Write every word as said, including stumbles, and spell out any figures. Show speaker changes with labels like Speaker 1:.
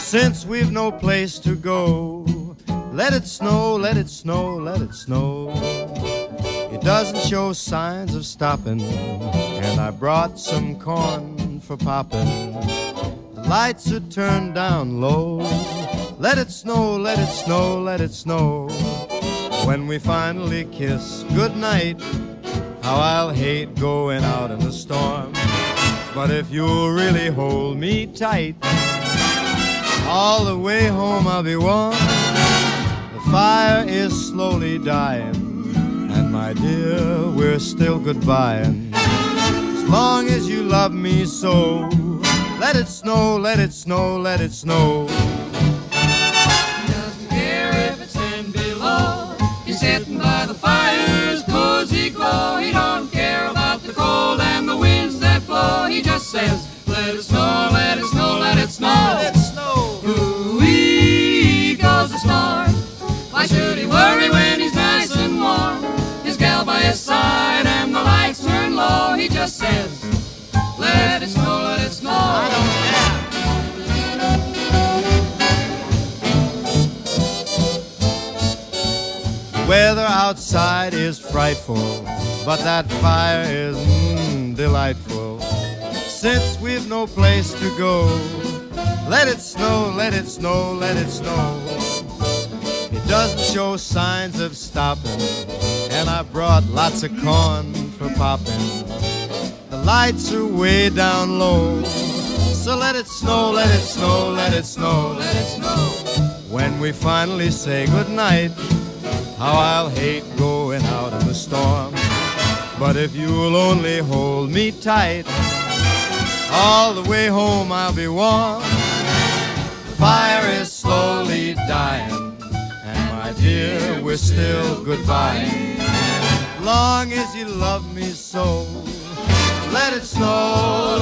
Speaker 1: Since we've no place to go, let it snow, let it snow, let it snow. It doesn't show signs of stopping, and I brought some corn for popping. The lights are turned down low. Let it snow, let it snow, let it snow. When we finally kiss goodnight, how I'll hate going out in the storm. But if you'll really hold me tight, all the way home I'll be warm. The fire is slowly dying, and my dear, we're still goodbying. As long as you love me so, let it snow, let it snow, let it snow.
Speaker 2: He doesn't care if it's ten below. He's sitting by the fire's cozy glow. He don't care about the cold and the winds that blow. He just says, let it snow, let it snow, let it snow.
Speaker 1: Let it snow.
Speaker 2: Ooh-wee goes the storm. Why should he worry when he's nice and warm? His gal by his side and the lights turn low. He just says, let it snow, let it snow. I don't
Speaker 1: care. The weather outside is frightful, but that fire is mm, delightful. Since we've no place to go, let it snow, let it snow, let it snow. It doesn't show signs of stopping, and I brought lots of corn for popping. The lights are way down low, so let it snow, let it snow, let it snow, let it snow. When we finally say goodnight, how I'll hate going out in the storm. But if you'll only hold me tight, all the way home I'll be warm. The fire is slowly dying, and my dear, we're still goodbye. Long as you love me so, let it snow,